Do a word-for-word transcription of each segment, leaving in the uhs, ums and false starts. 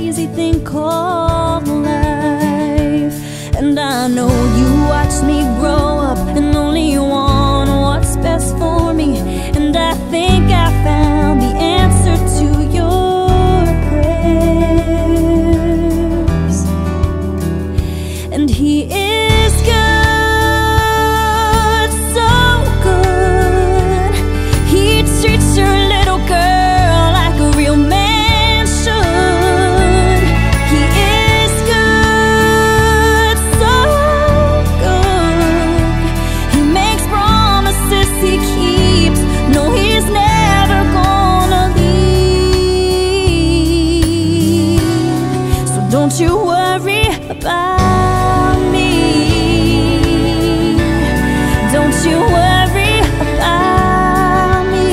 crazy thing called life. And I know you watched me grow up and only want what's best for me. And I think I found the answer to your prayers. And he is good, so good. He treats your little girl like a real man should. He is good, so good. He makes promises he keeps. No, he's never gonna leave. So don't you worry about me. Don't you worry about me.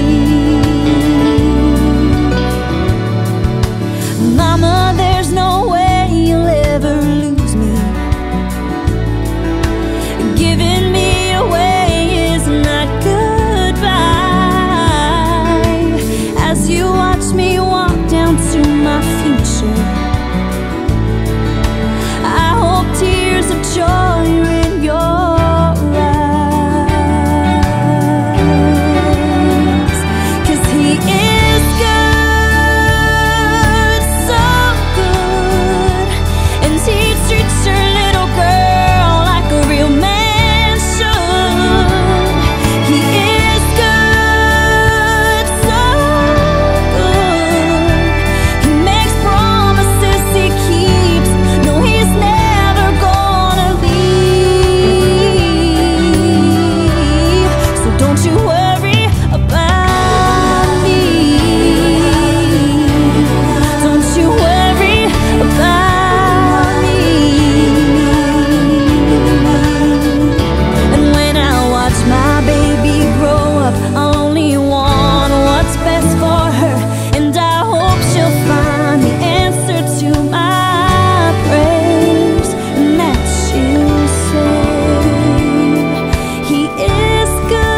Mama, there's no way you'll ever lose me. Giving me away is not goodbye. As you watch me walk down to my future, I hope tears of joy are in your eyes. 'Cause he is good, so good. And he treats your little girl like a real man should. He is good, so good. He makes promises he keeps. No, he's never gonna leave. So don't you worry about me. Don't you worry about me. And when I watch my baby grow up, I'll only want what's best for her. And I hope she'll find the answer to my prayers. And that she'll say, he is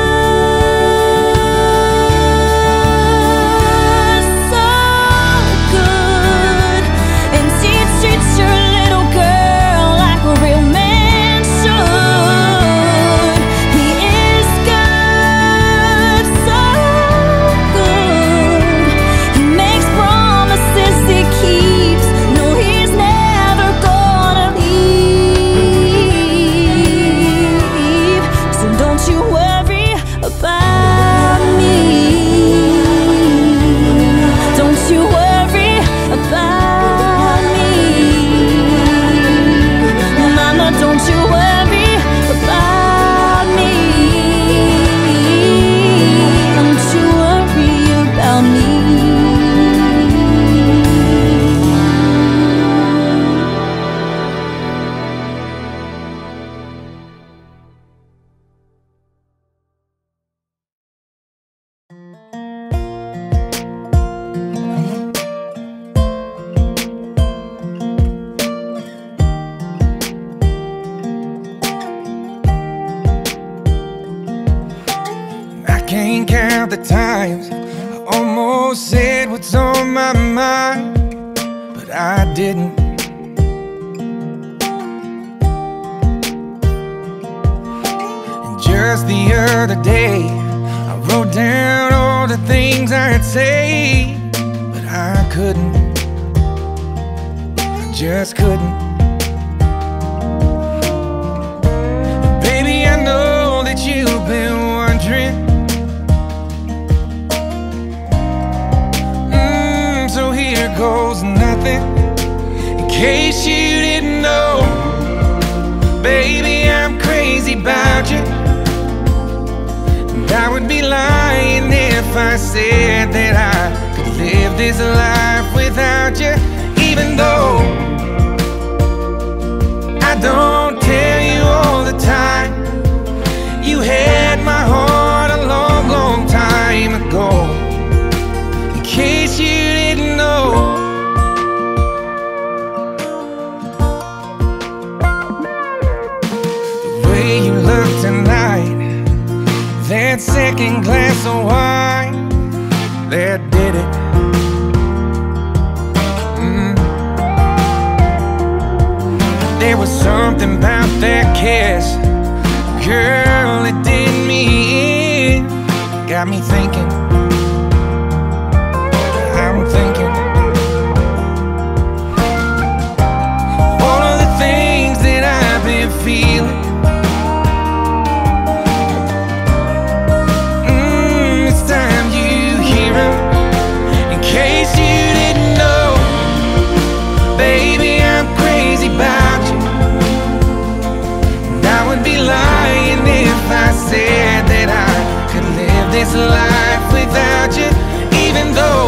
good, so good. And he treats your little girl like a real man should. He is good, so good. He makes promises he keeps. No, he's never gonna leave. So don't you worry about me. Don't you worry about me. Mama, don't you worry about me. Don't you worry about me. I can't count the times I almost said what's on my mind, but I didn't. And just the other day, I wrote down all the things I'd say, but I couldn't. I just couldn't. Baby, I know that you've been wondering. Mm, so here goes nothing. In case you didn't know, baby, I'm crazy about you. And I would be lying if I said that I could live this life without you. Even though I don't tell you all the time, you had my heart a long, long time ago. In case you didn't know, the way you look tonight, that second glass of wine, that did it. Mm. There was something about that kiss, girl, it did me in. Got me thinking, I'm thinking all of the things that I've been feeling. Mm, it's time you hear 'em. In case you didn't know, baby, I'm crazy about you. And I would be lying if I said that I could live this life without you, even though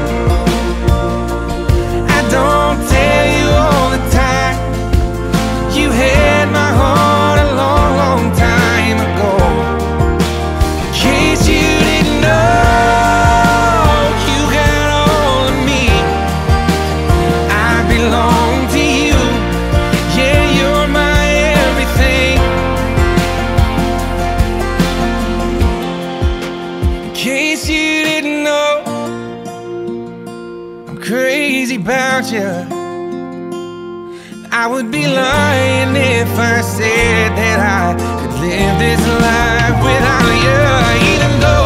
I don't tell you all the time. You had my heart a long, long time ago. In case you didn't know, you got all of me. I belong to you. Yeah, you're my everything. In case you didn't know, I'm crazy about you. I would be lying if I said that I could live this life without you, even though